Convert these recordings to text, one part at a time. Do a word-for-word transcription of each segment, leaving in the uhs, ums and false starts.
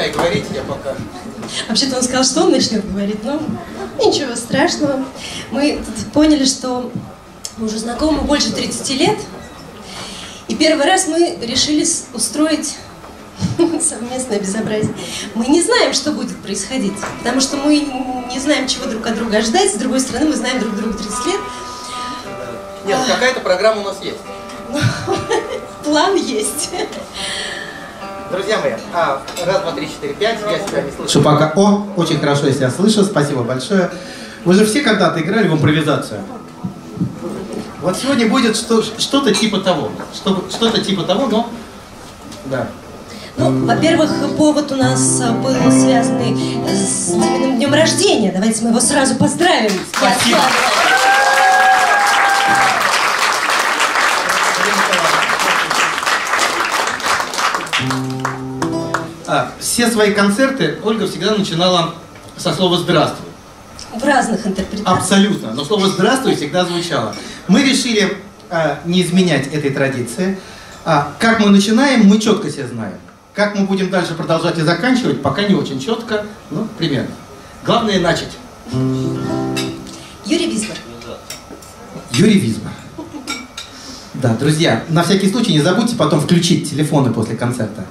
начинай говорить, я пока. Вообще-то он сказал, что он начнет говорить, но ничего страшного. Мы тут поняли, что мы уже знакомы больше тридцати лет. И первый раз мы решили устроить совместное безобразие. Мы не знаем, что будет происходить, потому что мы не знаем, чего друг от друга ждать. С другой стороны, мы знаем друг друга тридцать лет. Нет, какая-то программа у нас есть. План есть. Друзья мои, а, раз, два, три, четыре, пять, я себя не слышу. Что пока... О, очень хорошо, я себя слышу, спасибо большое. Вы же все когда-то играли в импровизацию. Вот сегодня будет что-то типа того. Что-то типа того, но... Да. Ну, во-первых, повод у нас был связанный с Диминым днем рождения. Давайте мы его сразу поздравим. Спасибо. А, все свои концерты Ольга всегда начинала со слова «здравствуй». В разных интерпретациях. Абсолютно. Но слово «здравствуй» всегда звучало. Мы решили а, не изменять этой традиции. А, как мы начинаем, мы четко все знаем. Как мы будем дальше продолжать и заканчивать, пока не очень четко, ну, примерно. Главное начать. Юрий Визбор. Юрий Визбор. Да, друзья, на всякий случай не забудьте потом включить телефоны после концерта.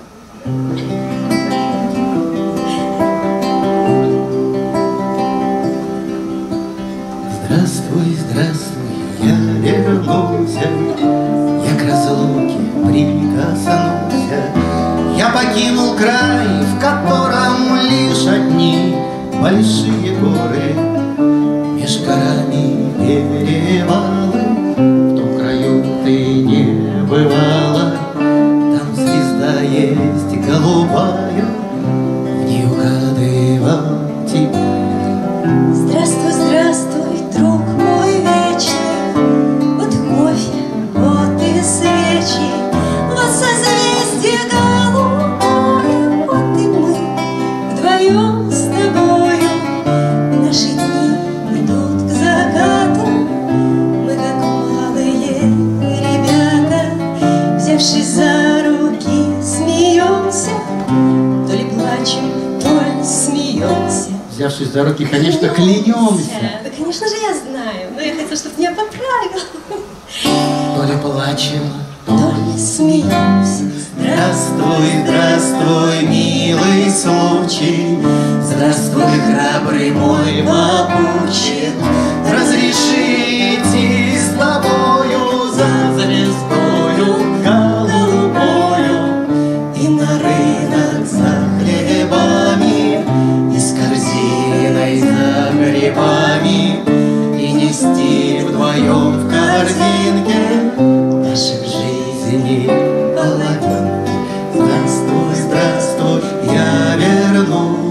Здравствуй, здравствуй, я вернулся, я к разлуке прикоснулся. Я покинул край, в котором лишь одни большие горы, меж горами перевалы. В том краю ты не бывала, там звезда есть голубая, не угадывал тебя. Здравствуй, здравствуй, друг мой вечный, вот кофе, вот и свечи, вот созвездие голубое, вот и мы вдвоем с тобою. Наши дни идут к закату, мы как малые ребята, взявшись за руки, смеемся, то ли плачем, то ли смеемся. Взявшись за руки, конечно, клянемся. Да, конечно же, я знаю, но я хотела, чтобы меня поправил. То ли плачем, То ли смеемся. здравствуй, здравствуй, милый случай. Здравствуй, храбрый мой попутчик. Разрешите с тобою за звездою голубою и на рынок за хлебами, и с корзиной за грибами, и нести вдвоем в корзинке наших жизней половинки. Здравствуй, здравствуй, я вернулся.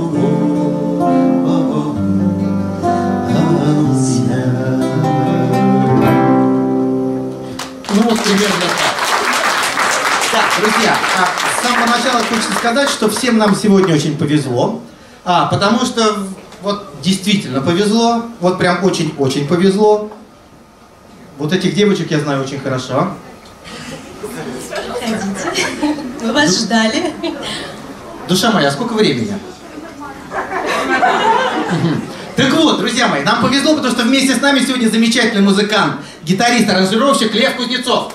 Ну вот примерно так. Так, друзья, а, с самого начала хочется сказать, что всем нам сегодня очень повезло, а, потому что вот действительно повезло, вот прям очень-очень повезло. Вот этих девочек я знаю очень хорошо. Ходите. Мы вас ждали. Душа моя, сколько времени? Так вот, друзья мои, нам повезло, потому что вместе с нами сегодня замечательный музыкант, гитарист, аранжировщик Лев Кузнецов.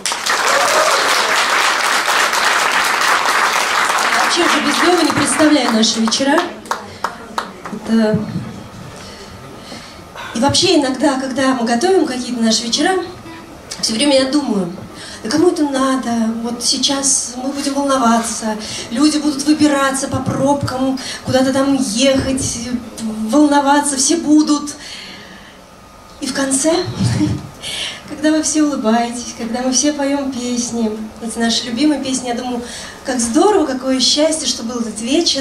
Вообще уже без Лёвы не представляю наши вечера. Это... И вообще иногда, когда мы готовим какие-то наши вечера, все время я думаю, да кому это надо? Вот сейчас мы будем волноваться, люди будут выбираться по пробкам, куда-то там ехать, волноваться, все будут. И в конце, когда вы все улыбаетесь, когда мы все поем песни, эти наши любимые песни, я думаю, как здорово, какое счастье, что был этот вечер.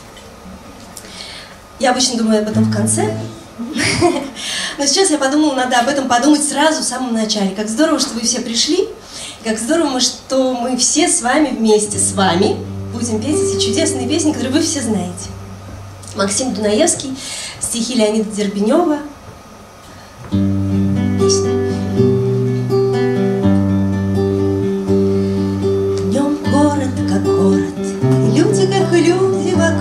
Я обычно думаю об этом в конце. Но сейчас я подумала, надо об этом подумать сразу в самом начале. Как здорово, что вы все пришли. И как здорово, что мы все с вами вместе с вами будем петь эти чудесные песни, которые вы все знаете. Максим Дунаевский, стихи Леонида Дербенева. Песня. Днем город как город, и люди как люди вокруг.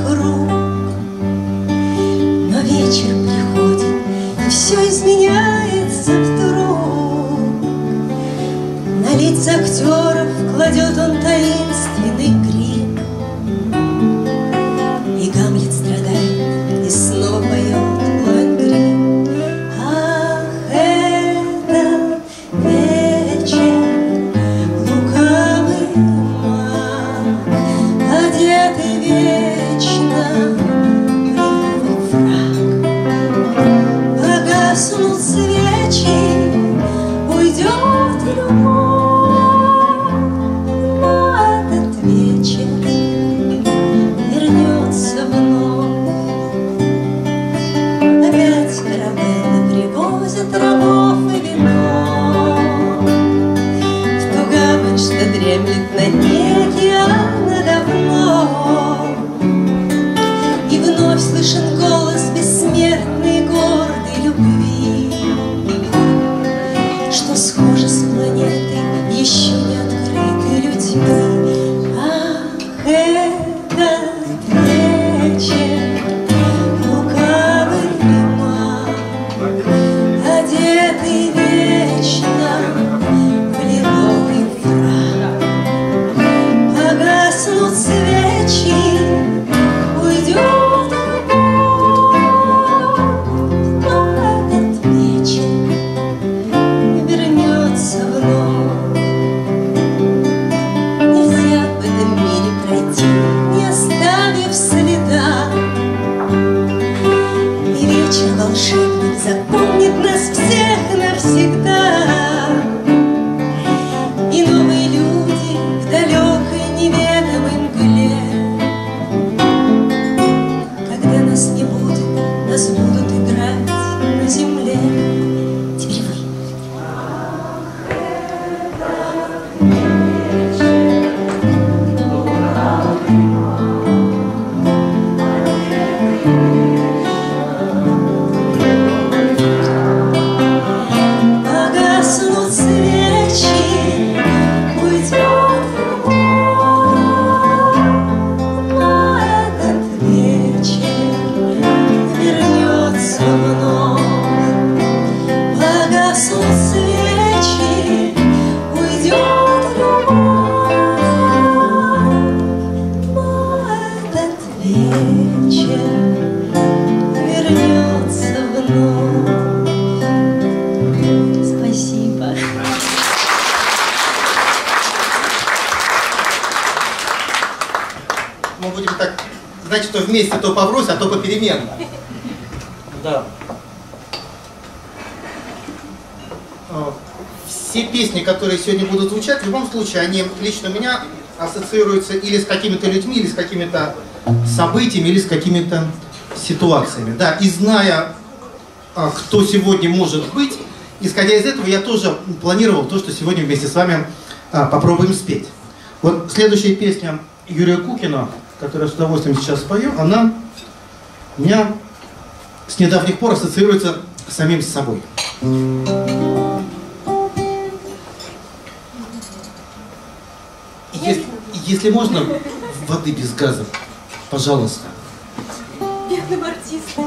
вновь слышен голос бессмертной гордой любви, что схоже с планетой, еще не открытой людьми. Ах, этот вечер, лукавый лиман, одетый вечно в лиловый фрак. Погаснут свечи, уйдет но этот вечер вернется вновь. Нельзя в этом мире пройти, не оставив следа, и вечер волшебный запомнит нас всех навсегда. И новые люди в далекой неведомой мгле, когда нас не будет, нас будут играть на земле. Теперь вы. Погаснут свечи, уйдет но этот вечер вернется вновь. Погаснут свечи, уйдет любовь, но этот вечер вернется вновь. Спасибо. Мы будем так, значит, что вместе то поврось, а то попеременно. Да. А, Все песни, которые сегодня будут звучать, в любом случае, они лично у меня ассоциируются или с какими-то людьми, или с какими-то событиями, или с какими-то ситуациями. Да, и зная, а, кто сегодня может быть, исходя из этого, я тоже планировал то, что сегодня вместе с вами а, попробуем спеть. Вот следующая песня Юрия Кукина, которую я с удовольствием сейчас спою, она у меня с недавних пор ассоциируется с самим собой. Если, если можно, воды без газа, пожалуйста. Бедным артистом.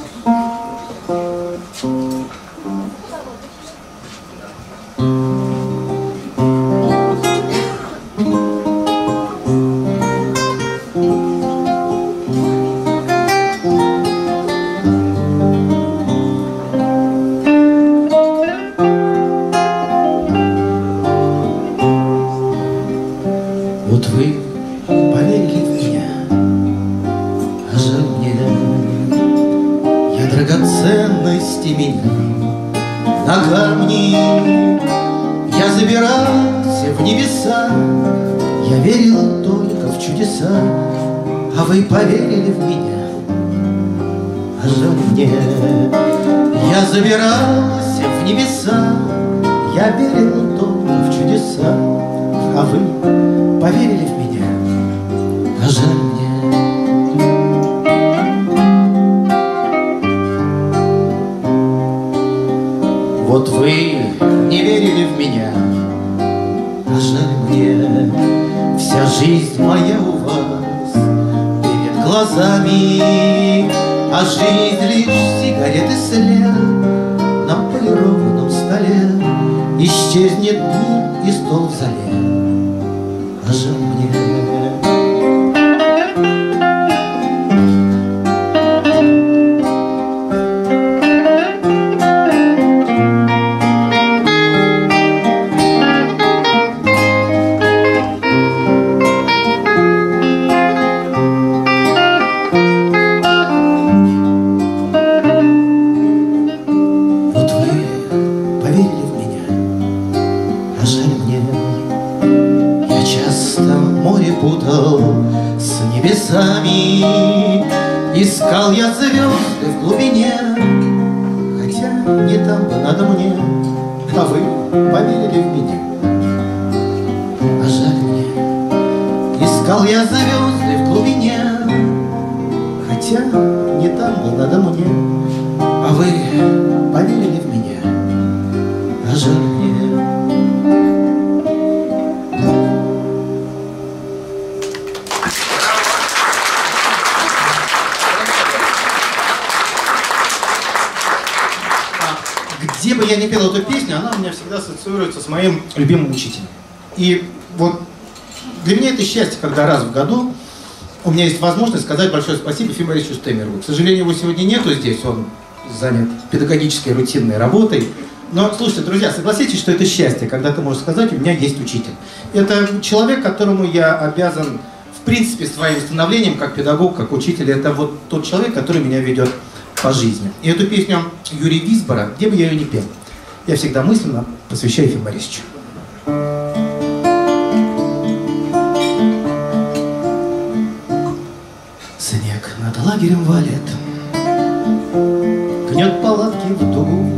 Вот вы поверили в меня, а жаль мне, я драгоценности меня на камни, я забирался в небеса, я верил только в чудеса, а вы поверили в меня, а жаль мне, я забирался в небеса, я верил только в чудеса, а вы поверили в меня, а жаль мне. Вот вы не верили в меня, а жаль мне. Вся жизнь моя у вас перед глазами, а жизнь лишь сигареты след на полированном столе. Исчезнет мир и стол в зале, а жаль мне. Вот вы поверили в меня, а жаль мне. Я часто море путал с небесами, искал я звезды в глубине, хотя не там бы надо мне, а вы поверили в меня, а жаль мне. Искал я звезды в глубине, хотя надо мне, а вы поверили в меня, а жаль мне. Где бы я ни пел эту песню, она у меня всегда ассоциируется с моим любимым учителем. И вот для меня это счастье, когда раз в году у меня есть возможность сказать большое спасибо Ефиму Борисовичу Штемерову. К сожалению, его сегодня нету здесь, он занят педагогической рутинной работой. Но, слушайте, друзья, согласитесь, что это счастье, когда ты можешь сказать, у меня есть учитель. Это человек, которому я обязан, в принципе, своим становлением, как педагог, как учитель. Это вот тот человек, который меня ведет по жизни. И эту песню Юрия Висбора, где бы я ее ни пел, я всегда мысленно посвящаю Ефиму Борисовичу. Снег над лагерем валит, гнет палатки в дугу.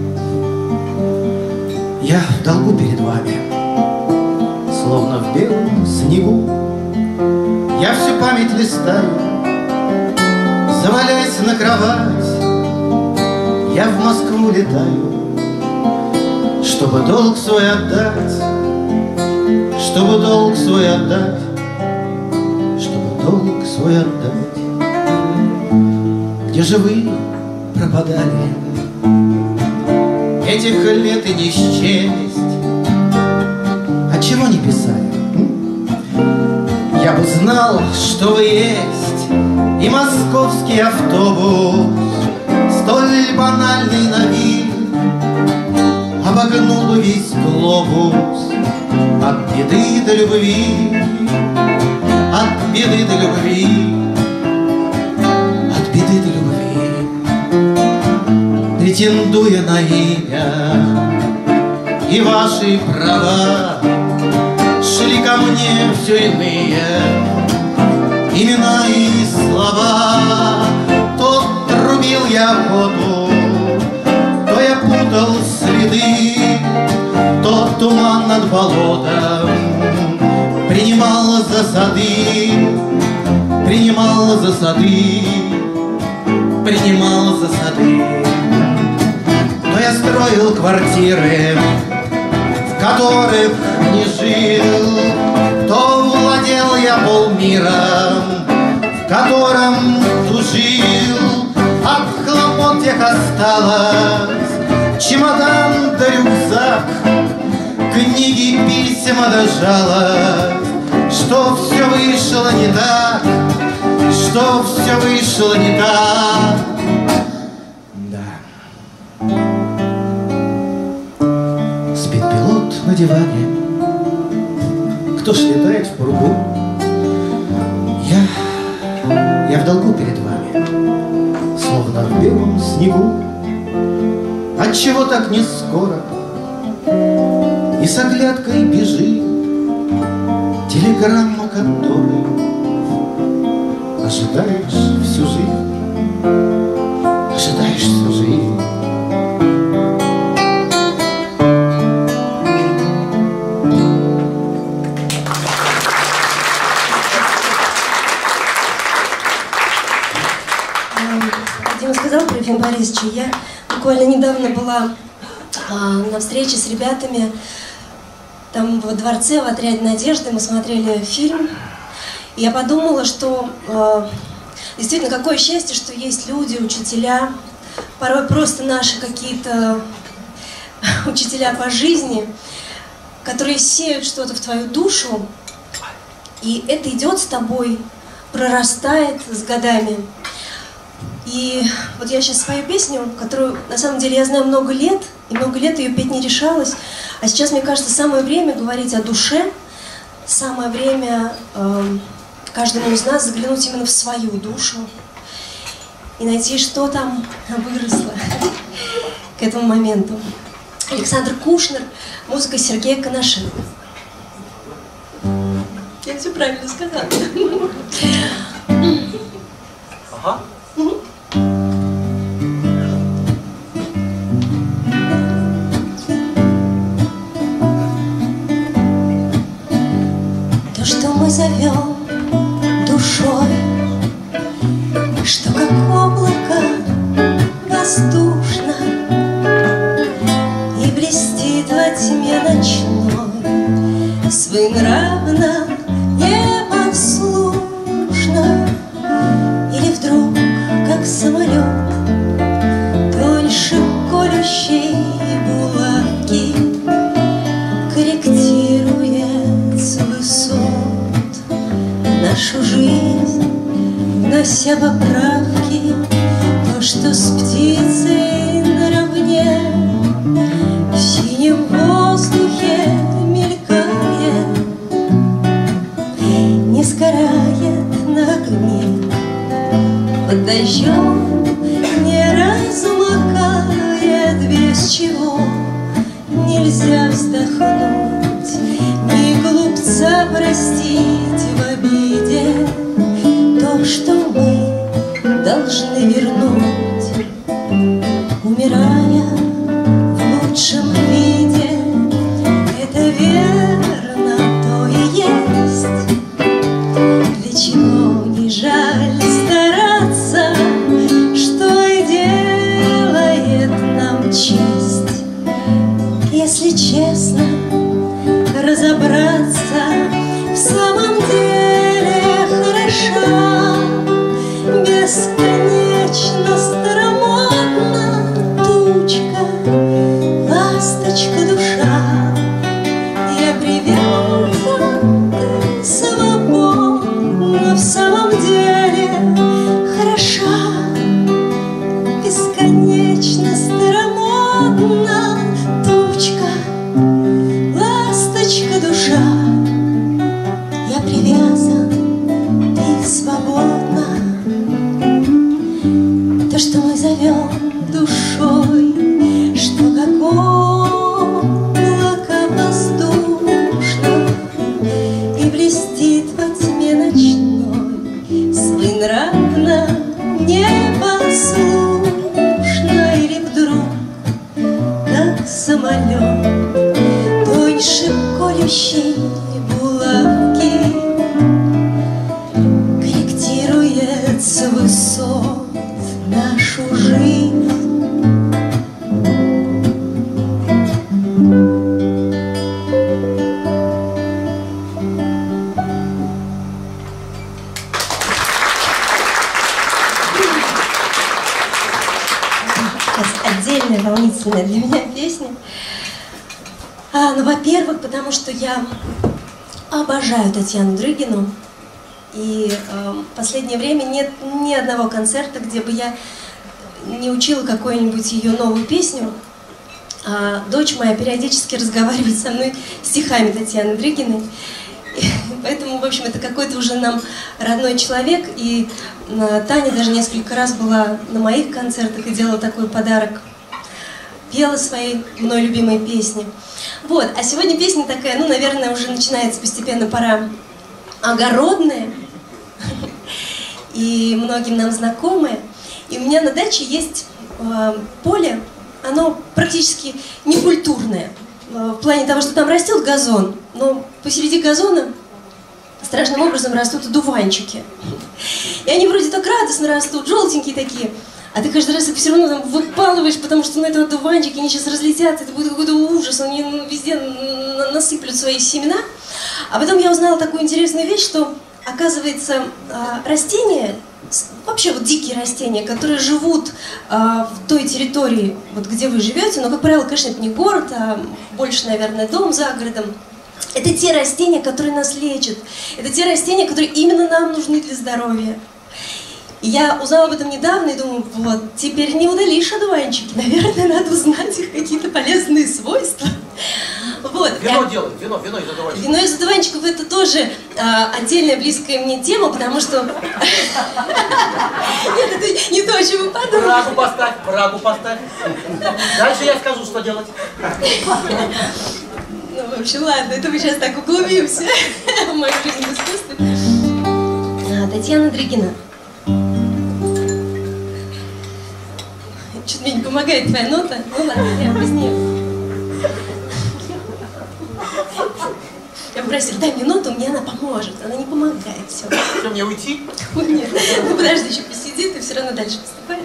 Я в долгу перед вами, словно в белом снегу. Я всю память листаю, завалясь на кровать. Я в Москву летаю, чтобы долг свой отдать, чтобы долг свой отдать, чтобы долг свой отдать. Где же вы пропадали? Этих лет и не счесть. Отчего не писали? Я бы знал, что вы есть, и московский автобус, столь банальный на вид, обогнул весь глобус. От беды до любви, от беды до любви, от беды до любви. Претендуя на имя и ваши права, шли ко мне все иные имена и слова. То трубил я воду, то я путал следы, то туман над болотом принимал за сады, принимал за сады, принимал за сады. То я строил квартиры, в которых не жил, то владел я полмиром, в котором тужил. От хлопот тех осталось чемодан да рюкзак, книги, письма да жалость, что все вышло не так, что все вышло не так. Да. Спит пилот на диване, кто ж летает в пругу. Я, я в долгу перед вами, словно в белом снегу. Отчего так не скоро и с оглядкой бежит телеграмма, которой ожидаешь всю жизнь, ожидаешь всю жизнь. Дима сказал про Ефима Борисовича. Я буквально недавно была а, на встрече с ребятами там во дворце, в отряде Надежды. Мы смотрели фильм. И я подумала, что а, действительно какое счастье, что есть люди, учителя, порой просто наши какие-то учителя по жизни, которые сеют что-то в твою душу, и это идет с тобой, прорастает с годами. И вот я сейчас спою песню, которую на самом деле я знаю много лет, и много лет ее петь не решалась. А сейчас, мне кажется, самое время говорить о душе, самое время э, каждому из нас заглянуть именно в свою душу и найти, что там выросло к этому моменту. Александр Кушнер, музыка Сергея Коношенко. Я все правильно сказала. Ага. То, что мы зовем душой, что как облако травки, то, что с птицей наравне в синем воздухе мелькает, не сгорает на огне, под дождем не размокает, без чего нельзя вздохнуть, ни глупца простить в обиде то, что мы должны вернуть, умирая в лучшем виде. Это верно, то и есть, для чего не жаль стараться, что и делает нам честь. Если честно разобраться, в самом деле хороша, бесконечно старомодна тучка, ласточка душа. Я привязан, ты свободна, в самом деле хороша, бесконечно старомодна тучка, ласточка душа. Я привязан, ты свободна. То, что мы зовем душой, что как облако воздушно и блестит во тьме ночной, своенравно, непослушно, или вдруг, как самолет, тоньше колющей булавки, корректирует с высот нашу жизнь. Сейчас отдельная волнительная для меня песня. А, ну, во-первых, потому что я обожаю Татьяну Дрыгину. И э, в последнее время нет ни одного концерта, где бы я не учила какую-нибудь ее новую песню. А дочь моя периодически разговаривает со мной стихами Татьяны Дрыгиной. И поэтому, в общем, это какой-то уже нам родной человек. И э, Таня даже несколько раз была на моих концертах и делала такой подарок. Пела свои мной любимые песни. Вот, а сегодня песня такая, ну, наверное, уже начинается постепенно пора. Огородная и многим нам знакомая. И у меня на даче есть э, поле, оно практически некультурное, э, в плане того, что там растет газон, но посреди газона страшным образом растут одуванчики. И они вроде так радостно растут, желтенькие такие, а ты каждый раз их все равно там выпалываешь, потому что, ну, это одуванчики, они сейчас разлетятся, это будет какой-то ужас, они, ну, везде насыплют свои семена. А потом я узнала такую интересную вещь, что, оказывается, растения, вообще вот дикие растения, которые живут в той территории, вот где вы живете, но, как правило, конечно, это не город, а больше, наверное, дом за городом. Это те растения, которые нас лечат. Это те растения, которые именно нам нужны для здоровья. И я узнала об этом недавно и думаю, вот, теперь не удалишь одуванчики. Наверное, надо узнать их какие-то полезные свойства. Вот. Вино Я... делать, вино, вино из одуванчиков. Вино из одуванчиков — это тоже а, отдельная близкая мне тема, потому что... Нет, это не то, о чем вы подумали. Прагу поставь, прагу поставь. Дальше я скажу, что делать. Ну, в общем, ладно, это мы сейчас так углубимся в мою жизнь в искусстве. Татьяна Дрыгина. Что-то мне не помогает твоя нота. Ну ладно, я без нее. Я попросила, дай мне ноту, мне она поможет. Она не помогает, все. Что, мне уйти? Нет, ну подожди, еще посиди, ты все равно дальше поступаешь.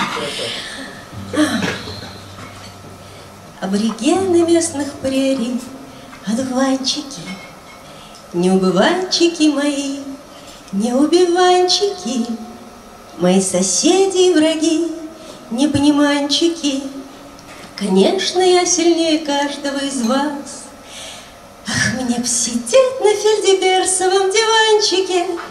Аборигены местных прерий, одуванчики, неубыванчики мои, неубиванчики, мои соседи и враги, непониманчики. Конечно, я сильнее каждого из вас. Ах, мне б сидеть на фельдеберсовом диванчике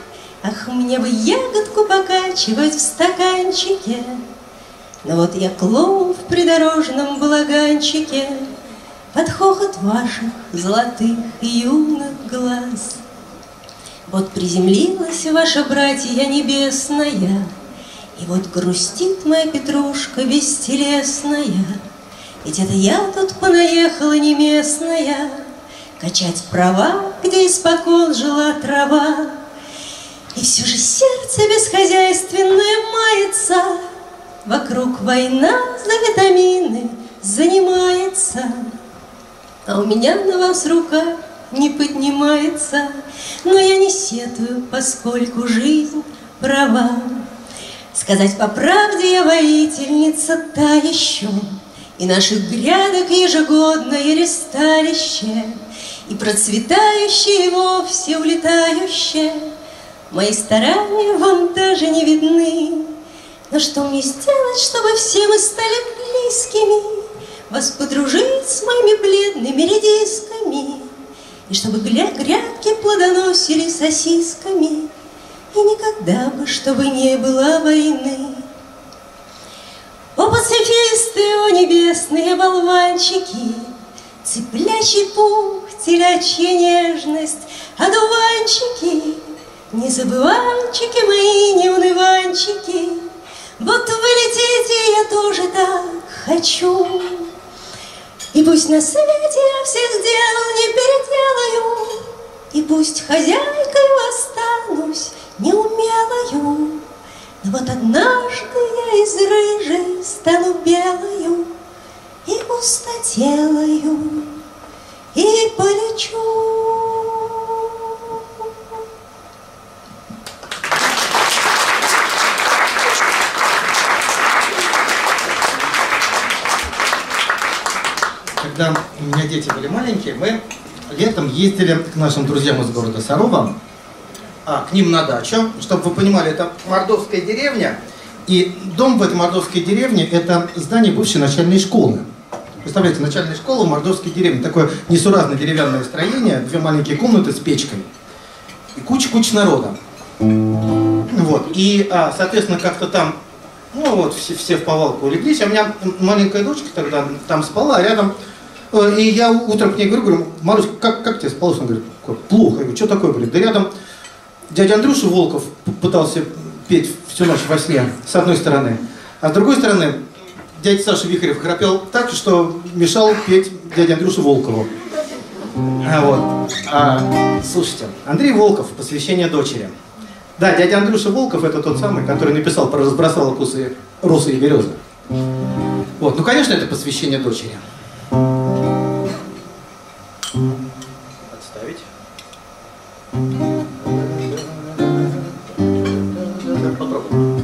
Ах, мне бы ягодку покачивать в стаканчике. Но вот я клоун в придорожном балаганчике под хохот ваших золотых юных глаз. Вот приземлилась ваша братья небесная, и вот грустит моя петрушка бестелесная. Ведь это я тут понаехала не местная, качать права, где испокон жила трава. И все же сердце бесхозяйственное мается, вокруг война за витамины занимается. А у меня на вас рука не поднимается, но я не сетую, поскольку жизнь права. Сказать по правде, я воительница та еще, и наших грядок ежегодное ресталище, и процветающее, и вовсе улетающее. Мои старания вам даже не видны, но что мне сделать, чтобы все мы стали близкими, вас подружить с моими бледными редисками, и чтобы грядки плодоносили сосисками, и никогда бы, чтобы не было войны. О, пацифисты, о, небесные болванчики, цыплячий пух, телячья нежность, одуванчики, незабыванчики мои, неуныванчики, вот вы летите, я тоже так хочу. И пусть на свете я всех дел не переделаю, и пусть хозяйкой останусь неумелою, но вот однажды я из рыжей стану белою и пустотелою, и полечу. Когда у меня дети были маленькие, мы летом ездили к нашим друзьям из города Сарова, а, к ним на дачу. Чтобы вы понимали, это мордовская деревня, и дом в этой мордовской деревне – это здание бывшей начальной школы. Представляете, начальная школа в мордовской деревне, такое несуразное деревянное строение, две маленькие комнаты с печкой и куча-куча народа. Вот. И, а, соответственно, как-то там, ну вот, все, все в повалку улеглись, а у меня маленькая дочка тогда там спала, а рядом. И я утром к ней говорю, говорю, Марусь, как, как тебе спалось? Он говорит, плохо. Я говорю, что такое? Говорит, да рядом дядя Андрюша Волков пытался петь всю ночь во сне, с одной стороны. А с другой стороны, дядя Саша Вихарев храпел так, что мешал петь дяде Андрюше Волкову. А, вот. А, слушайте, Андрей Волков, посвящение дочери. Да, дядя Андрюша Волков — это тот самый, который написал про разбросала кусы росы и березы. Вот, ну, конечно, это посвящение дочери. Отставить. Попробуем.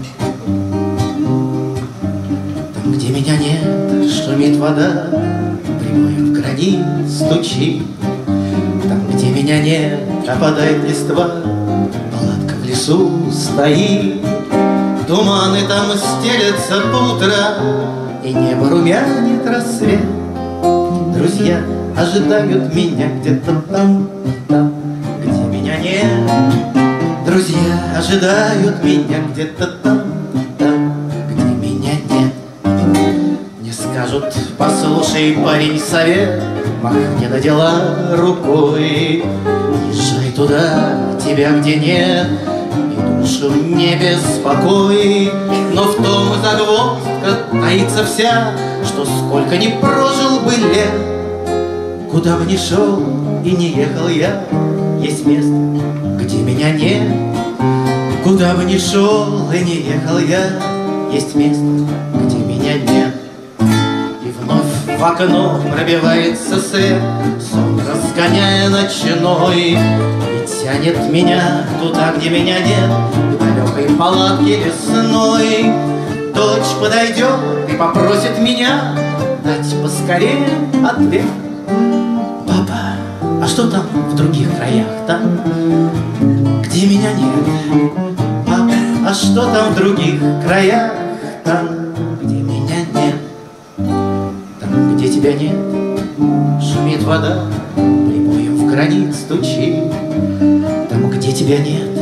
Там, где меня нет, шумит вода, прибоем в гранит стучит. Там, где меня нет, опадает листва, палатка в лесу стоит. Туманы там стелятся по утрам, и небо румянит рассвет. Друзья ожидают меня где-то там, там, где меня нет. Друзья ожидают меня где-то там, там, где меня нет. Мне скажут, послушай, парень, совет, махни на дела рукой. Езжай туда, тебя где нет, и душу не беспокой. Но в том загвоздка таится вся, что сколько ни прожил бы лет, куда бы ни шел и не ехал я, есть место, где меня нет. Куда бы ни шел и не ехал я, есть место, где меня нет. И вновь в окно пробивается свет, сон разгоняя ночной, и тянет меня туда, где меня нет, в далекой палатке лесной. Дочь подойдет и попросит меня дать поскорее ответ. Папа, а что там в других краях, там, где меня нет? Папа, а что там в других краях, там, где меня нет? Там, где тебя нет, шумит вода, прибоем в гранит стучит. Там, где тебя нет,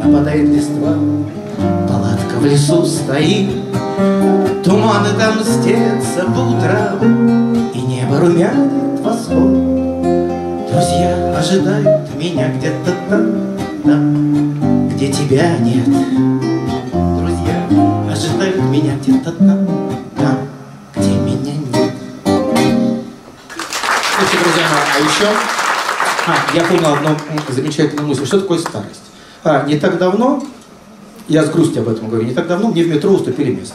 опадает листва, палатка в лесу стоит, туманы там стелятся по утрам, и небо румянит восход. Друзья ожидают меня где-то там, там, где тебя нет. Друзья ожидают меня где-то там, там, где меня нет. Слушайте, друзья мои, а еще... А, я понял одну замечательную мысль. Что такое старость? А, не так давно, я с грустью об этом говорю, не так давно мне в метро уступили место.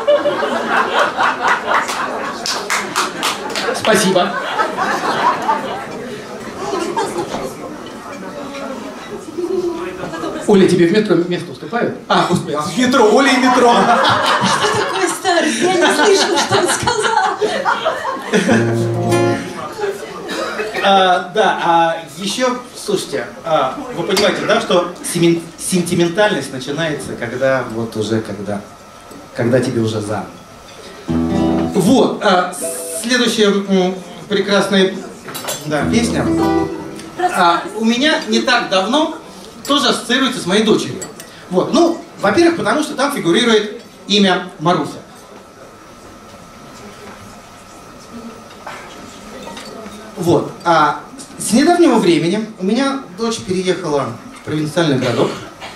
Спасибо. Оля, тебе в метро место уступают? А, господи, в метро, Оля и метро. Что такое старость? Я не слышала, что он сказал. А, да, а еще, слушайте, а, вы понимаете, да, что семен, сентиментальность начинается, когда вот уже, когда, когда тебе уже за. Вот, а, следующая м, прекрасная, да, песня. А, у меня не так давно тоже ассоциируется с моей дочерью. Вот, ну, во-первых, потому что там фигурирует имя Маруся. Вот. А с недавнего времени у меня дочь переехала в провинциальный городок.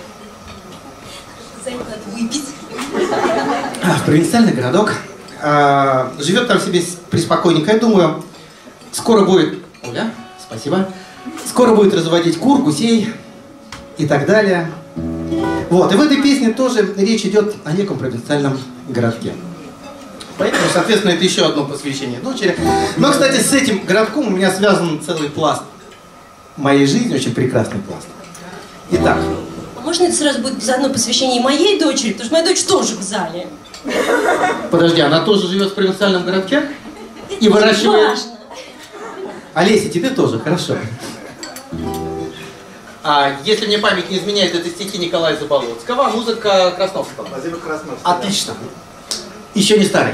Выпить. А, в провинциальный городок. А, живет там себе преспокойненько. Я думаю, скоро будет... Оля, спасибо. Скоро будет разводить кур, гусей и так далее. Вот. И в этой песне тоже речь идет о неком провинциальном городке. Поэтому, соответственно, это еще одно посвящение дочери. Но, кстати, с этим городком у меня связан целый пласт моей жизни, очень прекрасный пласт. Итак. Можно это сразу будет заодно посвящение и моей дочери, потому что моя дочь тоже в зале. Подожди, она тоже живет в провинциальном городке? И выращивает... Важно. Олеся, тебе тоже, хорошо. А если мне память не изменяет, это стихи Николая Заболоцкого, а музыка Красновского. Владимир Красновский. Отлично. Еще не старый.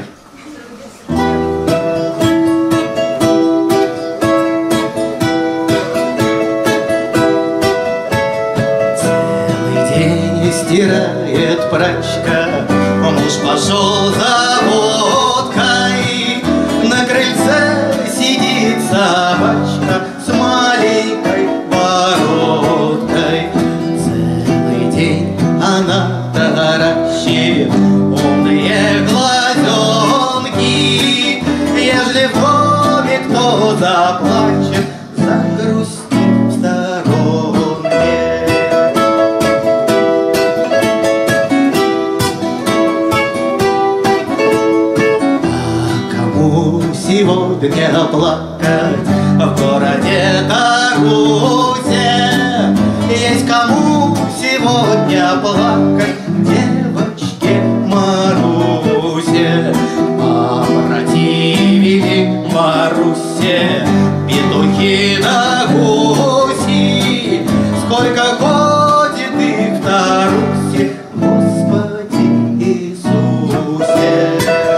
Целый день стирает прачка, муж пошел за водкой, на крыльце сидит собачка с маленькой бородкой. Целый день она таращит умные глазенки, ежели вове кто заплачет, загрустит в сторонке. А кому сегодня плакать в городе Тарусе? Есть кому сегодня плакать девочке Марусе? Опротивили Марусе петухи да гуси. Сколько ходит их в Тарусе, Господи Иисусе.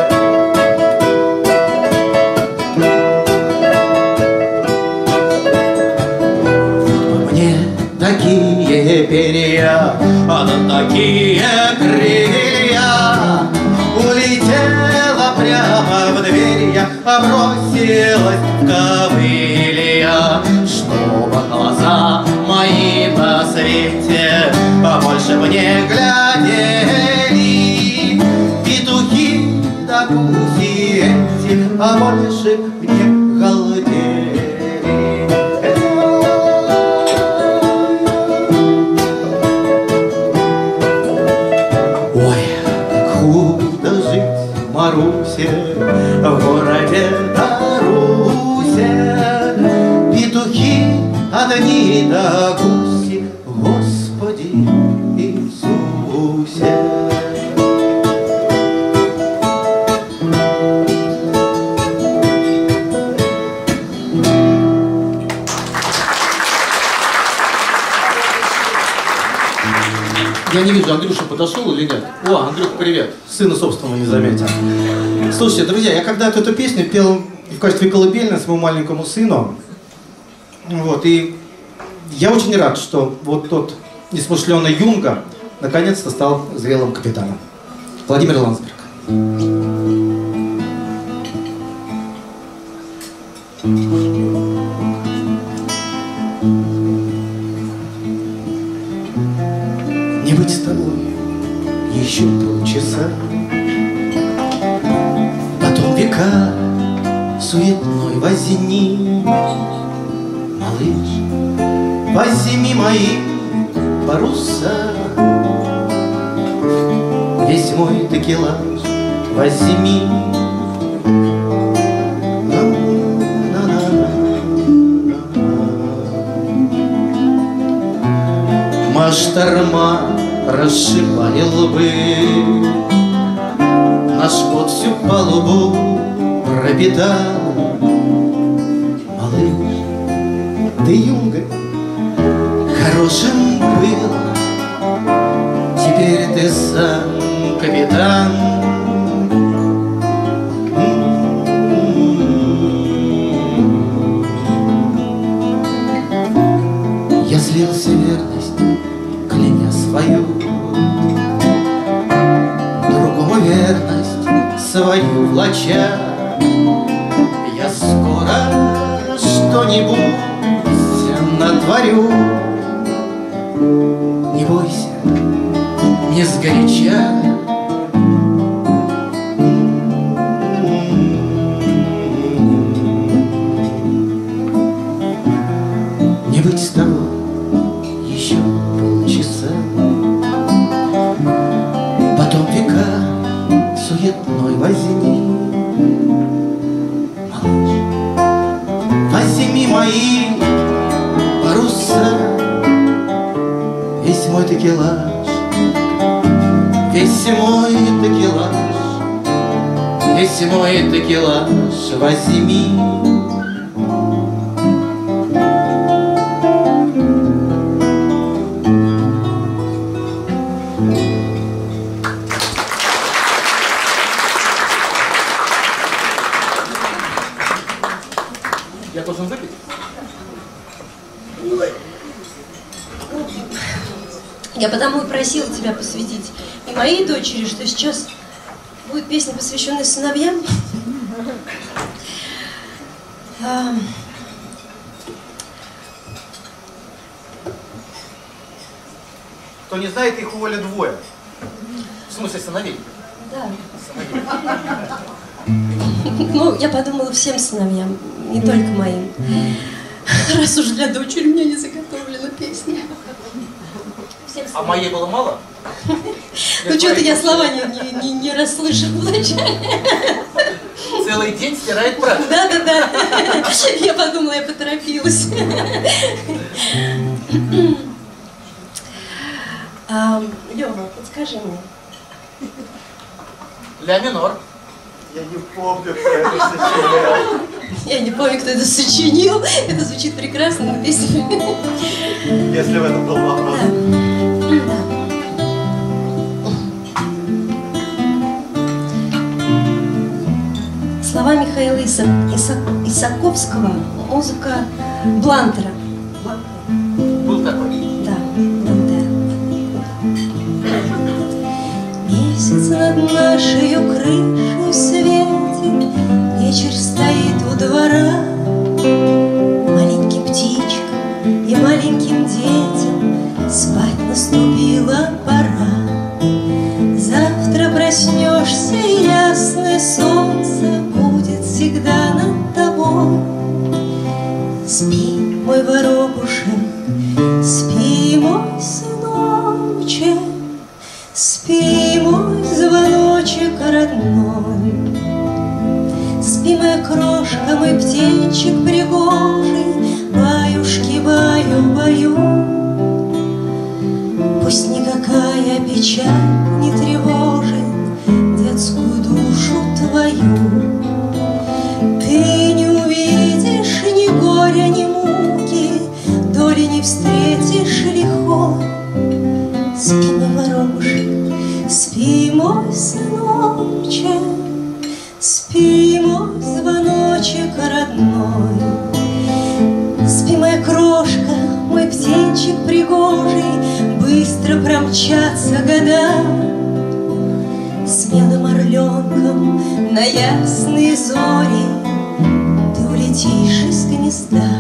Мне такие перья, а на такие крылья, улетела прямо в дверь я, бросилась в ковылья, чтобы глаза мои на свете больше мне глядели. Петухи да гуси эти, а больше мне галдели. Марусе, в городе Тарусе, петухи одни да гуси, Господи Иисусе. Я не вижу, Андрюша подошел или нет? О, Андрюх, привет. Сына собственного не заметил. Слушайте, друзья, я когда-то эту песню пел в качестве колыбельной своему маленькому сыну. Вот, и я очень рад, что вот тот несмышленый юнга наконец-то стал зрелым капитаном. Владимир Ландсберг. Не быть с тобой еще полчаса, потом века суетной возни. Малыш, возьми мои паруса, весь мой текелаж возьми. Шторма расшибали лбы, наш пот всю палубу пропитал. Малыш, ты юнгой хорошим был, теперь ты сам капитан. Я слился верность, кляня свою, другому верность свою влача. Я скоро что-нибудь натворю. Не бойся, не сгоряча. Не быть с тобой еще полчаса, потом века суетной возни. Малыш, возьми мои паруса, весь мой текелаж, весь мой текелаж, весь мой текелаж возьми. Я должен выпить? Я потому и просила тебя посвятить и моей дочери, что сейчас будет песня, посвященная сыновьям. А, Кто не знает, их уволят двое. В смысле сыновей? да. Сыновей. Ну, я подумала всем сыновьям, не только моим. Раз уж для дочери у меня не заготовлена песня. Всем А моей было мало? Ну, что-то я слова не, не, не, не расслышала вначале. Целый день стирает прах. Да-да-да. Я подумала, я поторопилась. А, Лёва, подскажи мне. Ля минор. Я не помню, кто это сочинял. Я не помню, кто это сочинил. Это звучит прекрасно, но песня... Если в этом был вопрос. Да. Слова Михаила Иса... Иса... Исаковского, музыка Блантера. Был такой. Да, Блантера. Месяц над нашей крышей светит, вечер стоит у двора. Маленьким птичкам и маленьким детям спать наступила пора. Завтра проснешься, и ясное солнце будет всегда над тобой. Спи, мой воробушек, спи, мой сыночек, спи, мой звоночек родной. Спи, моя крошка, мой птенчик пригожий, баюшки, баю, баю. Пусть никакая печаль не тревожит детскую душу твою. Ты не увидишь ни горя, ни муки, доли не встретишь лихой. Спи, мой воробушек, спи, мой сыночек, спи, мой звоночек родной. Спи, моя крошка, мой птенчик пригожий, быстро промчатся года, смелым орленком на ясные зори ты улетишь из гнезда.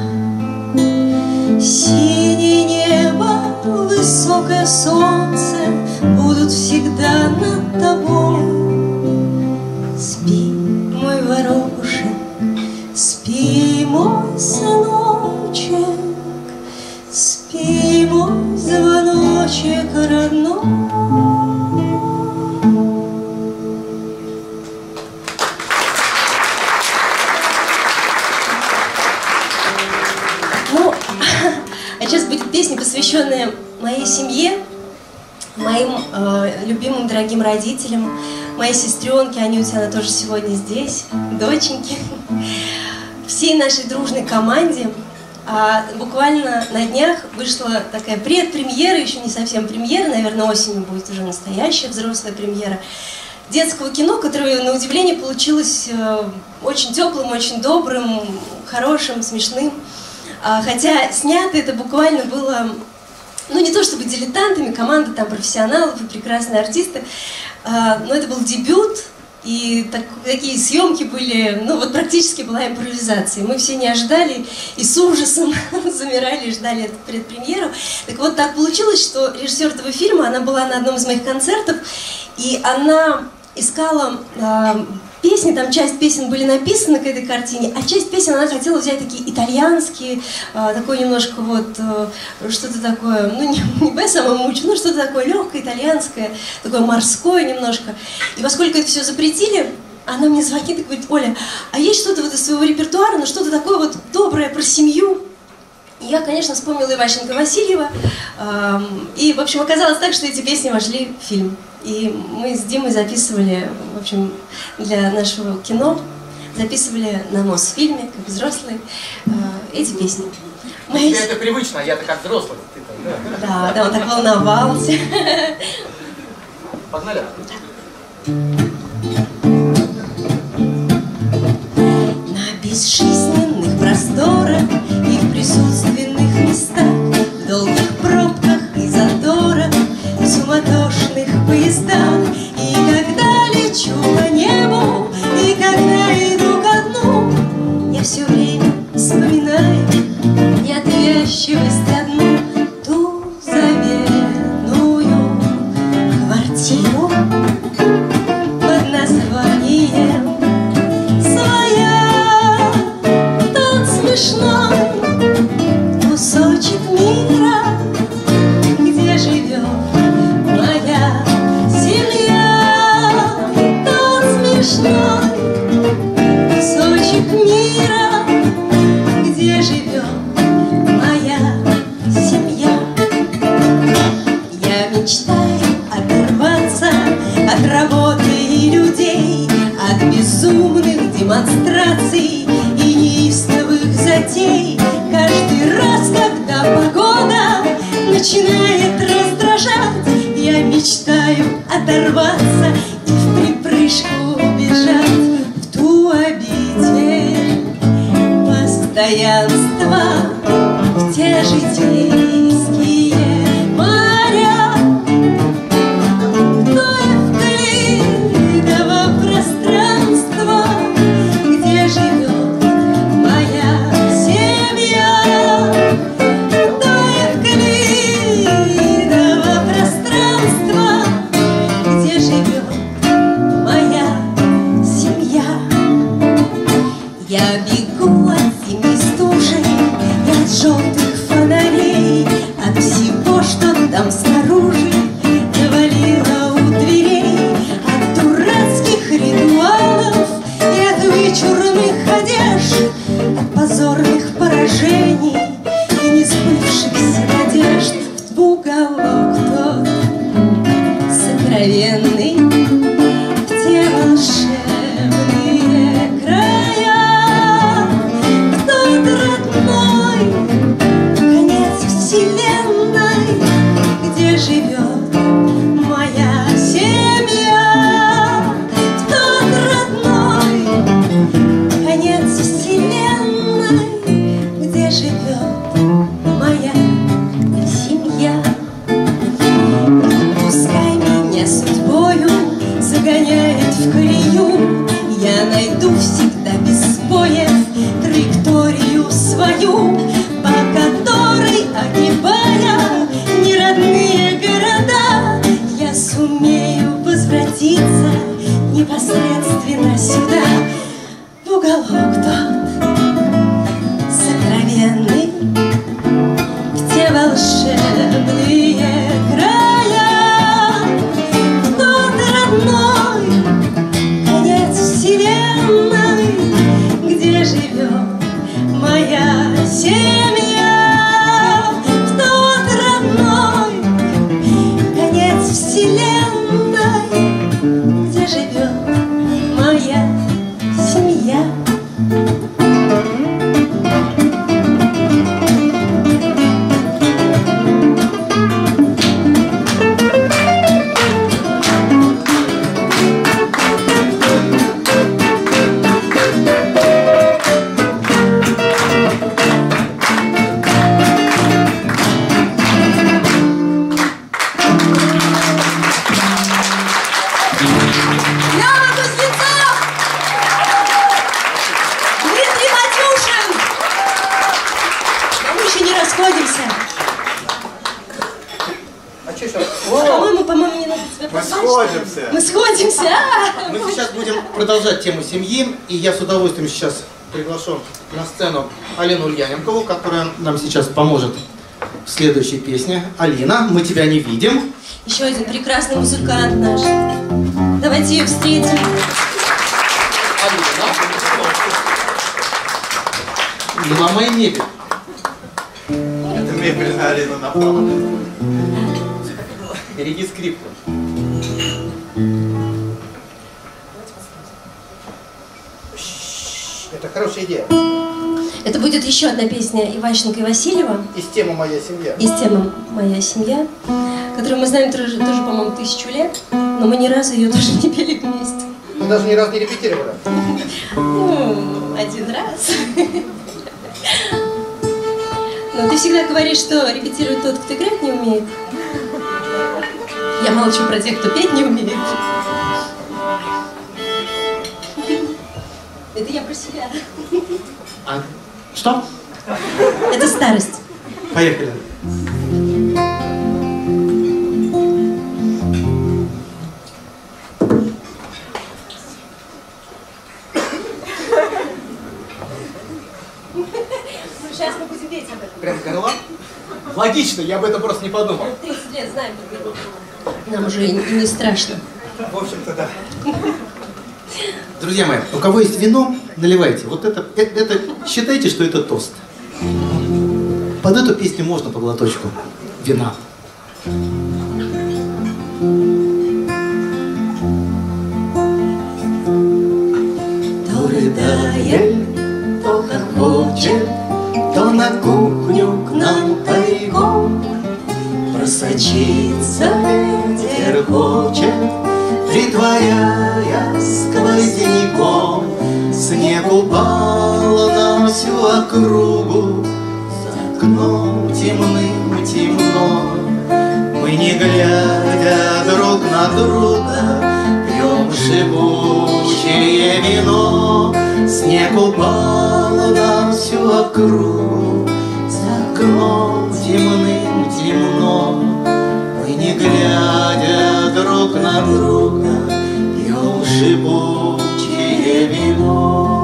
Синее небо, высокое солнце будут всегда над тобой. Спи, мой воробушек, спи, мой сыночек, спи, мой звоночек родной. Ну, а сейчас будет песня, посвященная моей семье, моим э, любимым, дорогим родителям, моей сестренке Анюте, она тоже сегодня здесь, доченьки, всей нашей дружной команде. А буквально на днях вышла такая предпремьера, еще не совсем премьера, наверное, осенью будет уже настоящая взрослая премьера детского кино, которое, на удивление, получилось очень теплым, очень добрым, хорошим, смешным. Хотя снято это буквально было, ну не то чтобы дилетантами, команда там профессионалов и прекрасные артисты, но это был дебют. И так, такие съемки были, ну вот практически была импровизация. Мы все не ожидали и с ужасом замирали и ждали эту предпремьеру. Так вот так получилось, что режиссер этого фильма, она была на одном из моих концертов, и она искала э, песни, там часть песен были написаны к этой картине, а часть песен она хотела взять такие итальянские, э, такое немножко вот, э, что-то такое, ну не, не бессамо мучу, но что-то такое легкое, итальянское, такое морское немножко. И поскольку это все запретили, она мне звонит и говорит: Оля, а есть что-то вот из своего репертуара, но что-то такое вот доброе про семью? И я, конечно, вспомнила Иващенко-Васильева, э, и, в общем, оказалось так, что эти песни вошли в фильм. И мы с Димой записывали, в общем, для нашего кино, записывали на Мосфильме, как взрослые, э, эти песни. Тебе это привычно, а я-то как взрослый. Ты-то, да. Да, да, он так волновался. Погнали. На безжизненных просторах и в присутственных местах, в долгих пробках и заторах, в суматошных поездах. И когда лечу по небу, и когда иду ко дну, я все время вспоминаю неотвязчивость одну, ту заветную квартиру под названием «Своя». Тот смешной кусочек мира, где живет моя семья. Тот смешной кусочек мира, где живет моя семья. Я мечтаю оторваться от работы и людей, от безумных демонстраций и неистовых затей. Каждый раз, когда погода начинает раздражать, я мечтаю оторваться и в припрыжку бежать в ту обитель постоянства, в те житейские моря, в то эвклидово пространство, где живет моя семья. В то эвклидово пространство, где живет моя семья. Я бегу от зимней стужи и от желтых фонарей, найду всегда без боя траекторию свою, по которой, огибая неродные города, я сумею возвратиться непосредственно сюда, в уголок тот сокровенный, в те волшебные края, в тот родной конец вселенной, где живет моя семья, в тот родной конец вселенной, где живет моя семья. Мы сходимся. А! Мы сейчас будем продолжать тему семьи, и я с удовольствием сейчас приглашу на сцену Алину Ульяненкову, которая нам сейчас поможет в следующей песне. Алина, мы тебя не видим. Еще один прекрасный музыкант наш. Давайте ее встретим. Алина, не ломай мебель. Это мебель на Алину напала. Береги скрипку. Это хорошая идея. Это будет еще одна песня Иващенко и Васильева. Из темы «Моя семья». Из темы «Моя семья», которую мы знаем тоже, тоже по-моему, тысячу лет, но мы ни разу ее тоже не пели вместе. Мы даже ни разу не репетировали. Ну, один раз. Но ты всегда говоришь, что репетирует тот, кто играть не умеет. Я молчу про тех, кто петь не умеет. Это я про себя. А что? Это старость. Поехали. Сейчас мы будем петь об этом. Прям горло? Логично, я об этом просто не подумал. тридцать лет знаем. Нам уже и не страшно. В общем-то, да. Друзья мои, у кого есть вино, наливайте. Вот это, это, это считайте, что это тост. Под эту песню можно по глоточку вина. То рыдает, то хохочет, то на кухню к нам тайком просочиться ветер хочет, притворяясь сквозняком. Снег упал на всю округу, за окном темным темно. Мы, не глядя друг на друга, пьем шипучее вино. Снег упал на всю округу, за окном темным темно. Мы, не глядя друг на друга, пьем шипучее вино.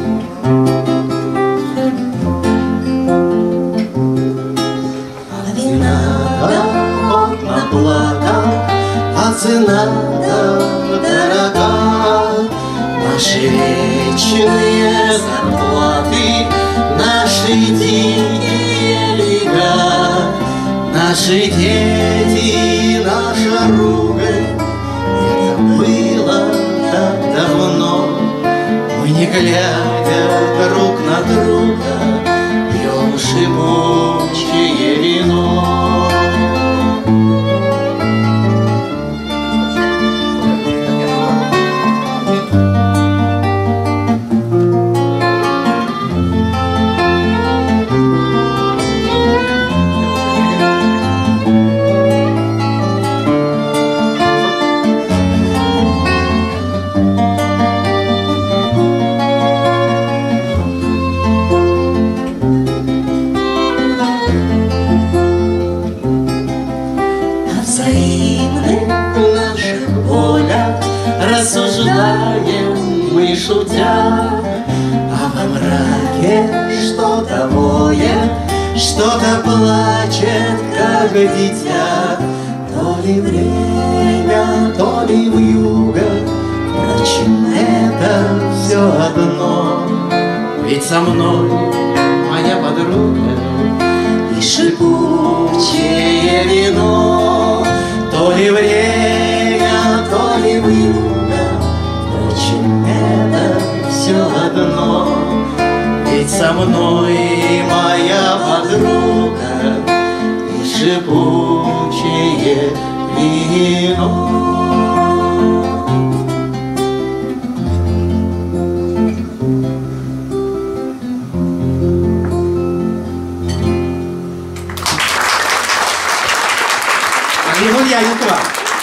А вина-то вот наплата, а цена-то дорога. Наши вечные зарплаты, наши деньги лига, наши дети, наша ругань. Это было так давно. Мы, не глядя друг на друга, пьем шипучее вино. станем мы, шутя, а во мраке что-то воет, что-то плачет, как дитя. То ли время, то ли вьюга, впрочем, это все одно. Ведь со мной моя подруга и шипучее вино. То ли время, то ли вьюга, впрочем, это все одно. Ведь со мной моя подруга и шипучее вино. Илья Юкра.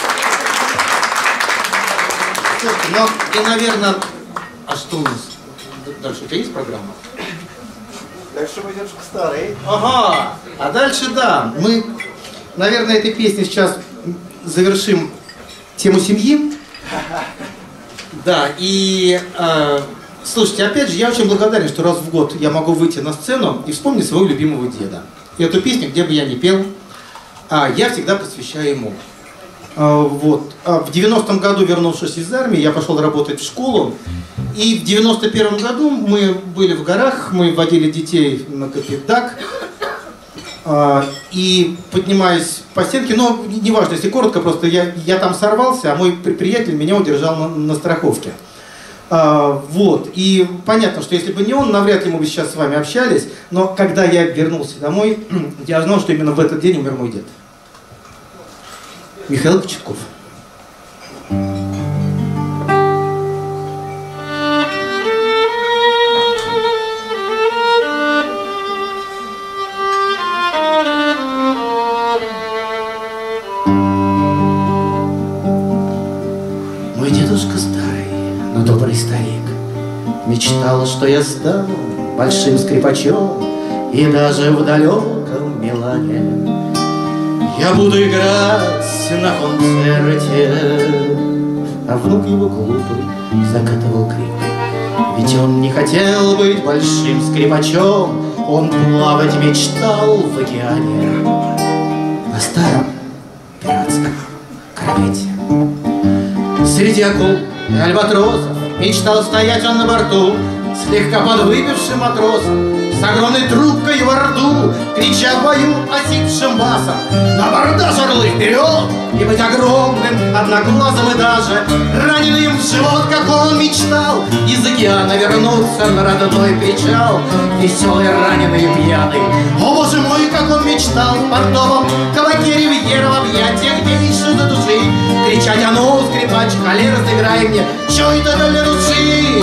Ну, и, наверное, а что у нас? Дальше у тебя есть программа? Дальше мы идем к старой. Ага, а дальше, да, мы, наверное, этой песней сейчас завершим тему семьи. Да, и, э, слушайте, опять же, я очень благодарен, что раз в год я могу выйти на сцену и вспомнить своего любимого деда. И эту песню, где бы я ни пел, а, я всегда посвящаю ему. А, вот. А в девяностом году, вернувшись из армии, я пошел работать в школу. И в девяносто первом году мы были в горах, мы водили детей на Капитак. А, и поднимаясь по стенке, но неважно, если коротко, просто я, я там сорвался, а мой приятель меня удержал на, на страховке. А, вот. И понятно, что если бы не он, навряд ли мы бы сейчас с вами общались. Но когда я вернулся домой, я знал, что именно в этот день умер мой дед. Михаил Кочетков. Мой дедушка старый, но добрый старик, мечтал, что я стану большим скрипачом, и даже в далеком Милане я буду играть на концерте. А внук его глупый закатывал крик, ведь он не хотел быть большим скрипачом, он плавать мечтал в океане на старом пиратском корвете. Среди акул и альбатросов мечтал стоять он на борту, слегка подвыпившим матросом, с огромной трубкой во рту, крича в бою осипшим басом: на бордаж, орлы, вперед! И быть огромным, одноглазым и даже раненым в живот, как он мечтал, из океана вернуться на родной причал, веселый, раненый и пьяный. О, боже мой, как он мечтал в портовом кабаке Ривьера в объятиях девичьей до души кричать: а ну, скрипач, холер, разыграй мне, чё это для души?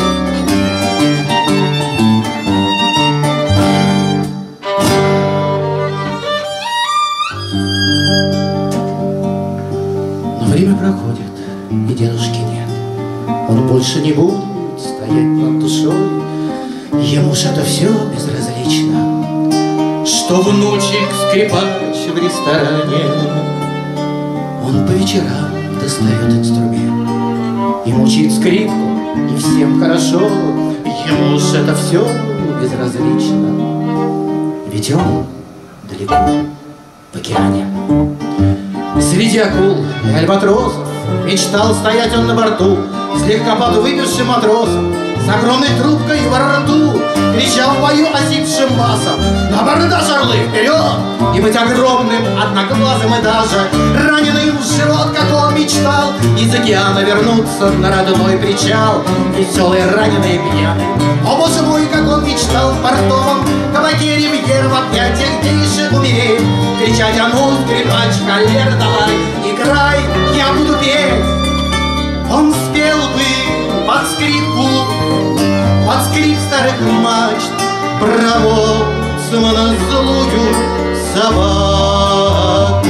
Время проходит, и дедушки нет. Он больше не будет стоять над душой. Ему ж это все безразлично, что внучек скрипач в ресторане. Он по вечерам достает инструмент и мучит скрипку, и всем хорошо. Ему ж это все безразлично, ведь он далеко в океане. Среди акул и альбатросов мечтал стоять он на борту, слегка подвыпившим матросом, с огромной трубкой во рту, крича в бою осипшим басом: на бордаж, орлы, вперед! И быть огромным, одноглазым и даже раненым в живот, как он мечтал, из океана вернуться на родной причал, веселый, раненый и пьяный. О, боже мой, как он мечтал в портовом кабаке Ривьера в объятиях гейши умереть, кричать: а ну, скрипач, холер, давай, играй, я буду петь. Он спел бы под скрипку, под скрип старых мачт, проводцем на злую собаку.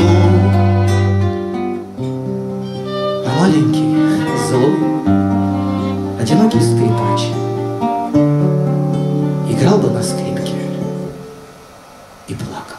А маленький, злой, одинокий скрипач играл бы на скрипке и плакал.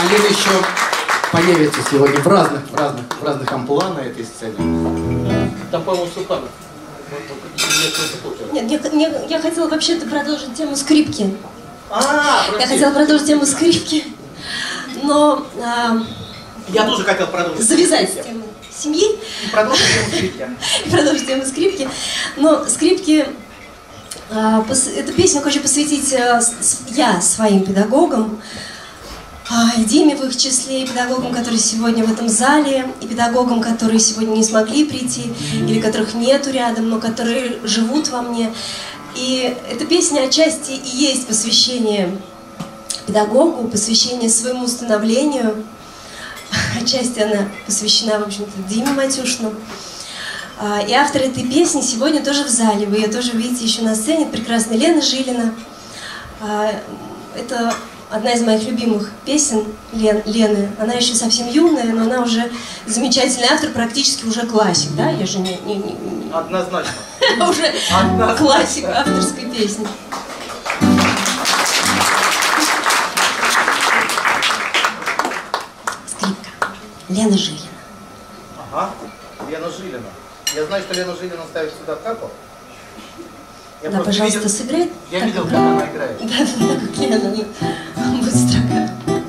Алина еще появится сегодня в разных, в разных, в разных амплуа на этой сцене. Там, по-моему, Султанов. Нет, я, я, я хотела вообще-то продолжить тему скрипки. А, Я хотела продолжить тему скрипки, но а, Я тоже хотел продолжить. завязать тему семьи. И продолжить тему скрипки. И продолжить тему скрипки. Но скрипки, а, пос, эту песню хочу посвятить а, с, я своим педагогам, а, и Диме в их числе, и педагогам, которые сегодня в этом зале, и педагогам, которые сегодня не смогли прийти, или которых нету рядом, но которые живут во мне. И эта песня отчасти и есть посвящение педагогу, посвящение своему становлению. Отчасти она посвящена, в общем-то, Диме Матюшину. И автор этой песни сегодня тоже в зале. Вы ее тоже видите еще на сцене. Прекрасная Лена Жилина. Это одна из моих любимых песен Лен, Лены. Она еще совсем юная, но она уже замечательный автор, практически уже классик. Да? Я же не... не, не... Однозначно. Уже классик авторской песни. Скрипка. Лена Жилина. Ага, Лена Жилина. Я знаю, что Лена Жилина ставит сюда капу. Я Да, пожалуйста, видел, сыграй. Я так, видел, как... как она играет. Да, да, да, как Лена. Ну, будет строга.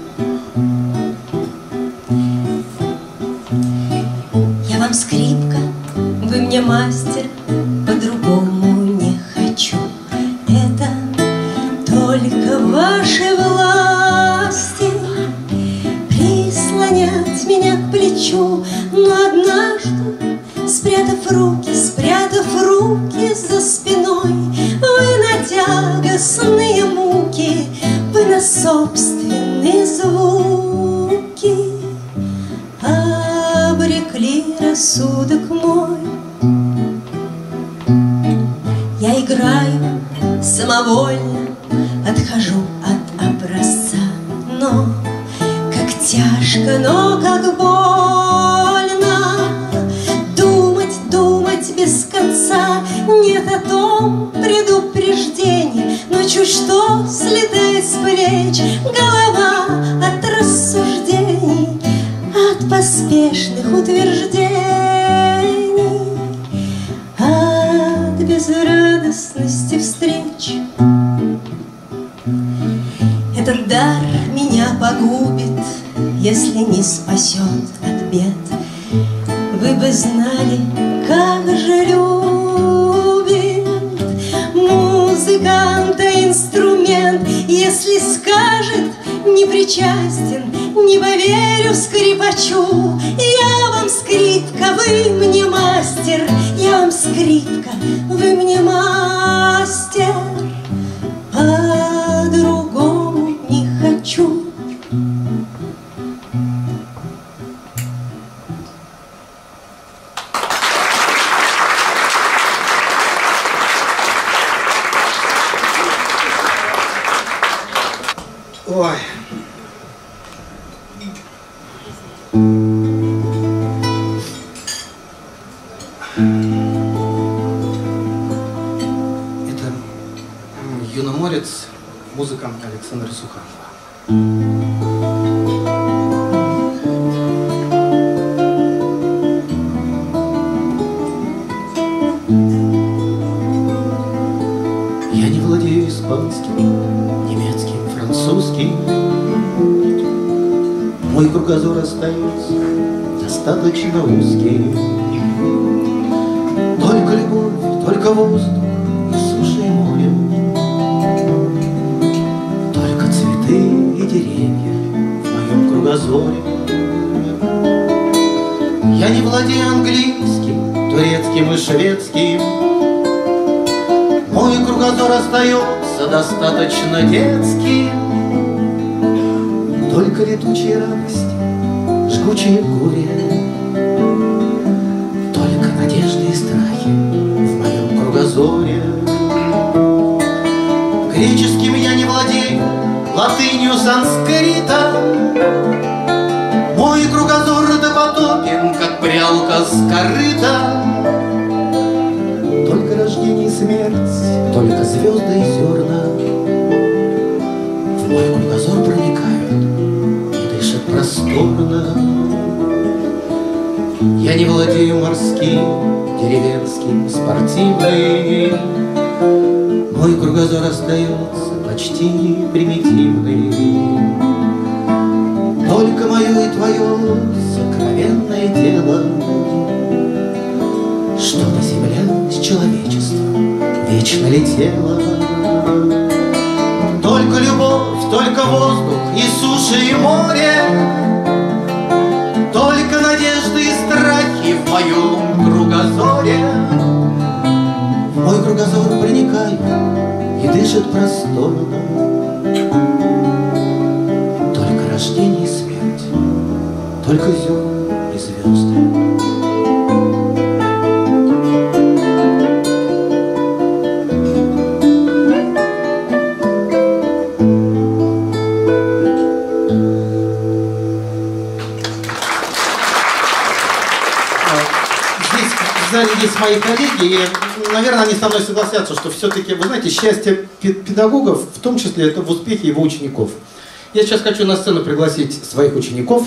Я вам скрипка, вы мне мастер, по-другому не хочу. Это только в вашей власти прислонять меня к плечу. Но однажды, спрятав руки, спрятав руки за спиной, вы на тягостные муки, вы на собственные звуки обрекли рассудок мой. Я играю самовольно, отхожу от образца, но как тяжко, но как больно думать, думать без конца. Нет о том предупреждений, но чуть что слетает с плеч голова от рассуждений, от поспешных утверждений, от безрадостности встреч. Этот дар меня погубит, если не спасет от бед. Вы бы знали, как же любит музыканта инструмент. Если скажет не причастен, не поверю скрипачу. Я вам скрипка, вы мне мастер. Я вам скрипка, вы мне мастер. По-другому не хочу. Ой. Это юноморец, музыка Александра Суханова. Я не владею испанским, немецким, французским. Мой кругозор остается достаточно узкий. Только любовь, только воздух и суша и море, только цветы и деревья в моем кругозоре. Я не владею английским, турецким и шведским. Мой кругозор остается достаточно детским. Только летучие радости, жгучие горе, только надежды и страхи в моем кругозоре. Греческим я не владею, латынью, санскритом. Мой кругозор допотопен, как прялка с корыта. Только рождение и смерть, только звезды и зерна в мой кругозор проникают, не дыша просторно. Я не владею морским, деревенским, спортивным. Мой кругозор остается почти примитивным. Только мое и твое сокровенное дело, чтобы земля с человечеством вечно летела. Только любовь, только воздух и суша, и море, только надежды и страхи в моем кругозоре. В мой кругозор проникают и дышат просторно. Только рождение и смерть, только зерна и звезды. Есть мои коллеги, и, наверное, они со мной согласятся, что все-таки, вы знаете, счастье педагогов, в том числе, это в успехе его учеников. Я сейчас хочу на сцену пригласить своих учеников,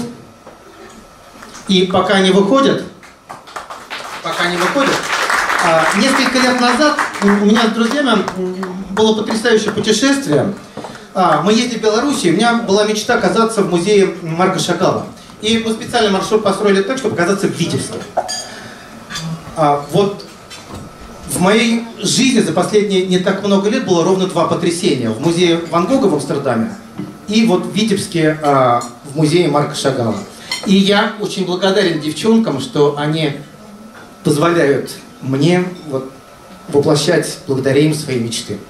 и пока они выходят, пока они выходят, несколько лет назад у меня с друзьями было потрясающее путешествие. Мы ездили в Белоруссию, у меня была мечта оказаться в музее Марка Шагала. И мы специальный маршрут построили так, чтобы оказаться в Витебске. А, вот в моей жизни за последние не так много лет было ровно два потрясения. В музее Ван Гога в Амстердаме и вот в Витебске а, в музее Марка Шагала. И я очень благодарен девчонкам, что они позволяют мне вот, воплощать благодаря им свои мечты.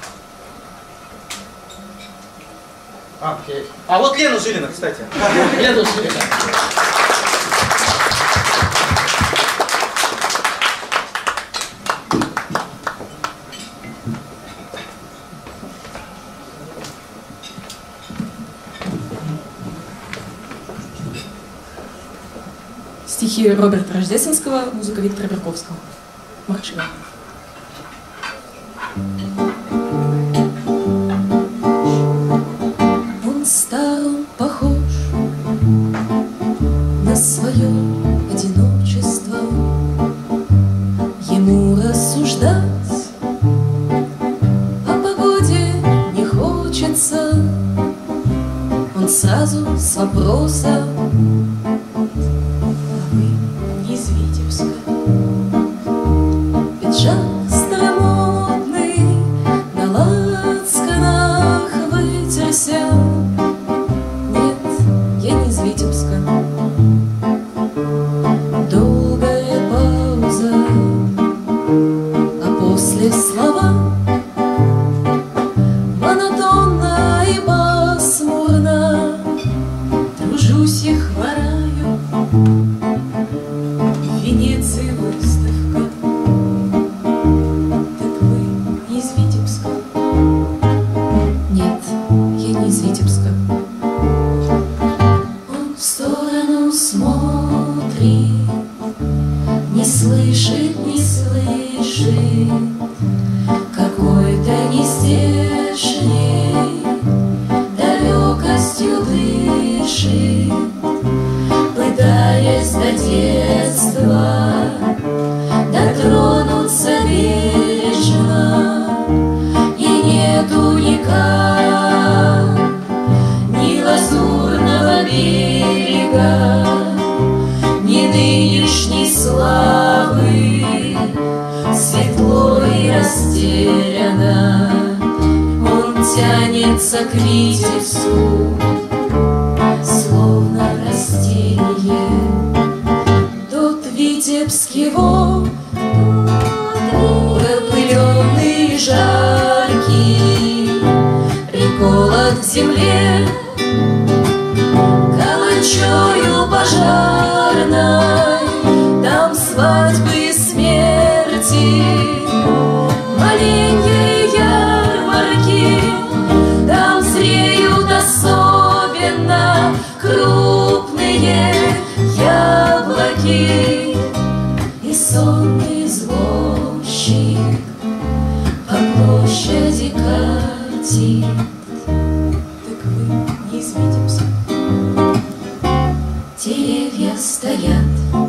А, okay. А вот Лена Жилина, кстати. Лена Жилина. Стихи Роберта Рождественского, музыка Виктора Берковского. Марк Шагал. Он стар, он похож на свое одиночество. Ему рассуждать о погоде не хочется. Он сразу с вопроса: пиджак старомодный на лацканах вытерся. Нет, я не из Витебска. Долгая пауза, а после слова монотонно и пасмурно. Тружусь и хвораю, в Венеции выставка. Так вы не из Витебска? Нет, я не из Витебска. Он в сторону смотрит, не слышит, не слышит, какой-то нездешней далекостью дышит, пытаясь до детства дотронуться бережно. И нету никак ни лазурного берега, ни нынешней славы. Светло и растеряно он тянется к Витебску, словно растение. Тот Витебский вод, пропыленный и жаркий, приколот к земле каланчою пожарной. Там свадьбы и смерти, маленькие ярмарки, там зреют особенно крупные яблоки. И сонный извозчик по площади катит. Так вы не из Витебска? Деревья стоят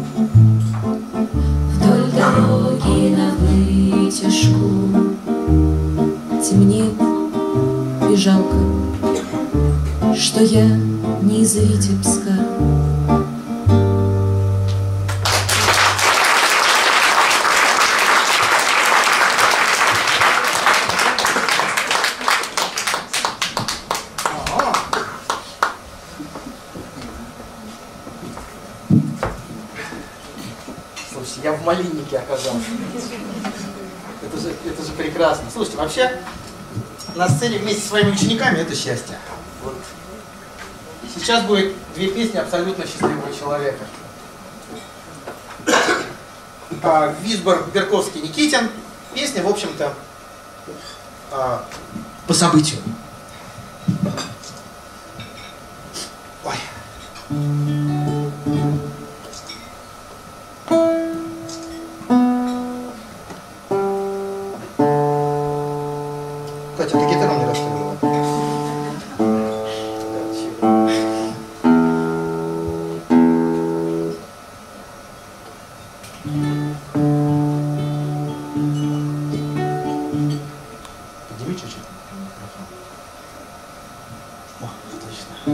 вдоль дороги на вытяжку. Темнеет и жалко, что я не из Витебска. Слушайте, я в малиннике оказался. Это же, это же прекрасно. Слушайте, вообще на сцене вместе со своими учениками это счастье. Вот. Сейчас будет две песни абсолютно счастливого человека. А, Висбор, Берковский, Никитин. Песня, в общем-то, а, по событию. Ой. Катя, ты гитару не расстреливала? Да, чего? Подними чуть-чуть. О, отлично.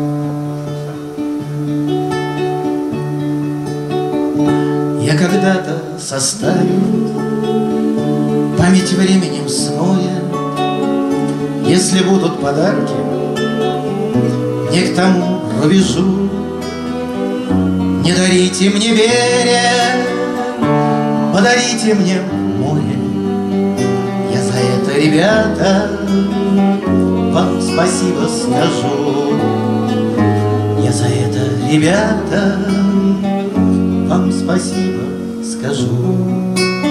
Я когда-то составил память временем смоя. Если будут подарки не к тому рубежу, не дарите мне берег, подарите мне море. Я за это, ребята, вам спасибо скажу. Я за это, ребята, вам спасибо скажу.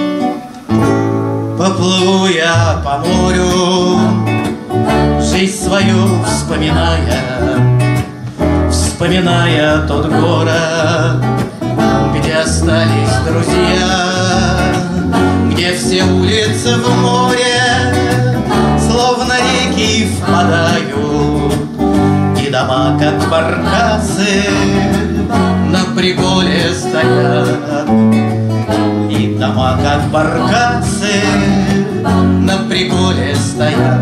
Поплыву я по морю, жизнь свою вспоминая, вспоминая тот город, где остались друзья, где все улицы в море, словно реки впадают, и дома, как баркасы, на приколе стоят, и дома, как баркасы, на приколе стоят.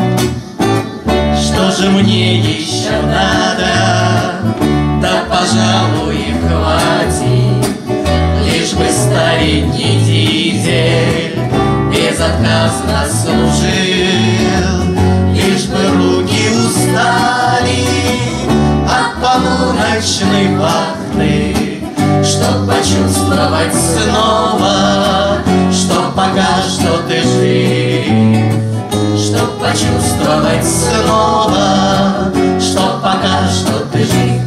Что же мне еще надо? Да, пожалуй, и хватит, лишь бы старенький дизель безотказно служил, лишь бы руки устали от полуночной вахты, чтоб почувствовать снова, что пока что ты жив, чтоб почувствовать снова, что пока что ты жив.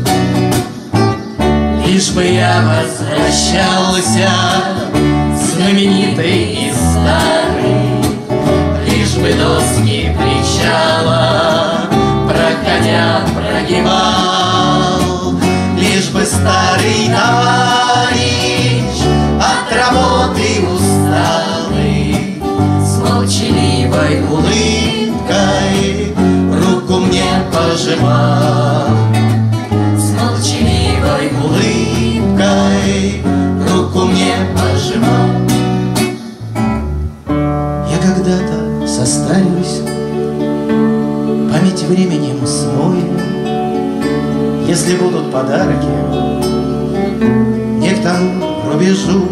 Лишь бы я возвращался, знаменитый и старый, лишь бы доски причала, проходя, прогибал, лишь бы старый товарищ от работы усталый с молчаливой улыбкой руку мне пожимал, с молчаливой улыбкой руку мне пожимал. Я когда-то состарюсь, память временем смою, если будут подарки не к тому рубежу.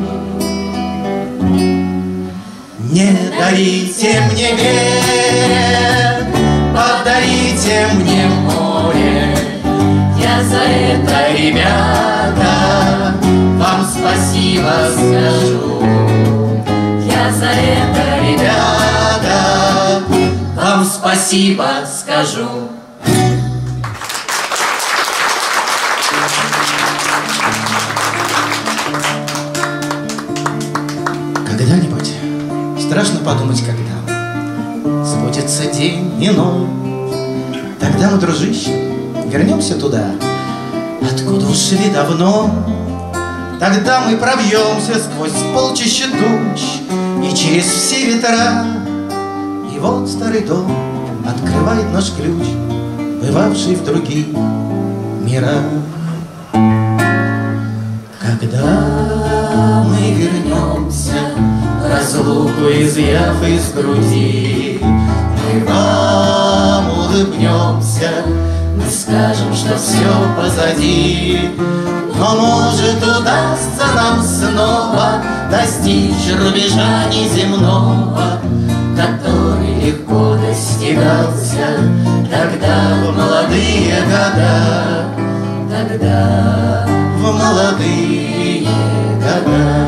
Не дарите мне берег, подарите мне море. Я за это, ребята, вам спасибо скажу. Я за это, ребята, вам спасибо скажу. Когда-нибудь, страшно подумать, когда сбудется день иной, тогда мы, дружище, вернемся туда, откуда ушли давно. Тогда мы пробьемся сквозь полчища туч и через все ветра. И вот старый дом открывает наш ключ, бывавший в других мирах. Когда мы вернемся, разлуку изъяв из груди, мы вам улыбнемся, мы скажем, что все позади. Но может удастся нам снова достичь рубежа неземного, который легко достигался тогда в молодые года, тогда в молодые года.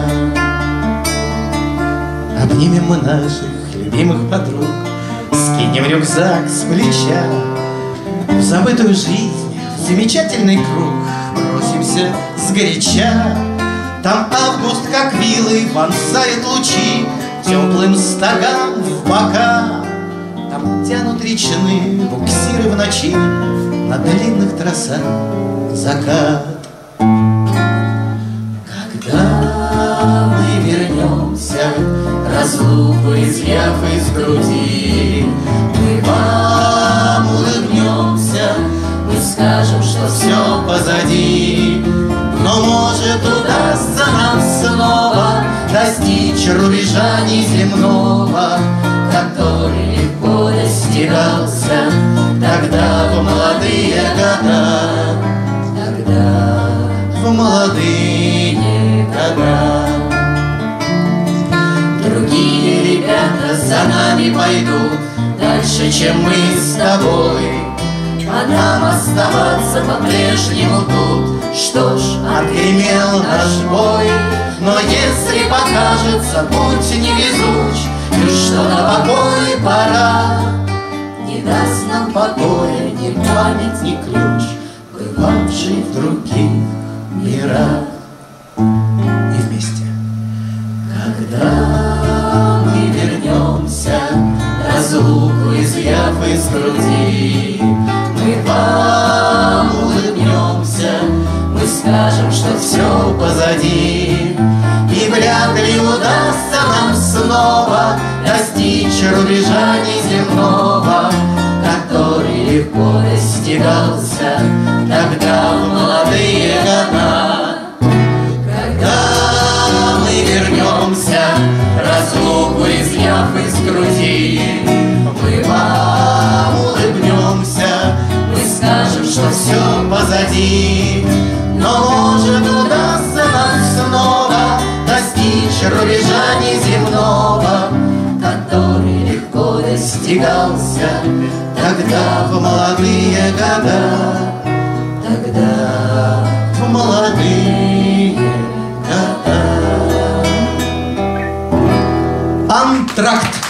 Обнимем мы наших любимых подруг, скинем рюкзак с плеча, в забытую жизнь, в замечательный круг бросимся сгоряча. Там август, как вилы, вонзает лучи теплым стогам в бока. Там тянут речные буксиры в ночи, на длинных трассах закат. Когда мы вернемся, разлуку изъяв из груди, мы вам улыбнемся, мы скажем, что все позади. Но может удастся нам снова достичь рубежа неземного, который легко достигался тогда в молодые года, тогда в молодые года. Другие ребята за нами пойдут дальше, чем мы с тобой, а нам оставаться по-прежнему тут. Что ж, отгремел наш бой. Но если покажется путь невезуч, и что на покой пора, не даст нам покоя ни память, ни ключ, бывавший в других мирах. И вместе. Когда мы вернемся, разлуку изъяв из груди, мы вам улыбнемся, мы скажем, что все позади. И вряд ли удастся нам снова достичь рубежа неземного, который легко достигался тогда в молодые года. Когда мы вернемся, разлуку изъяв из груди, мы вам улыбнемся, мы скажем, что все позади. Но может удастся нам снова достичь рубежа неземного, который легко достигался тогда в молодые года, тогда в молодые года. Антракт.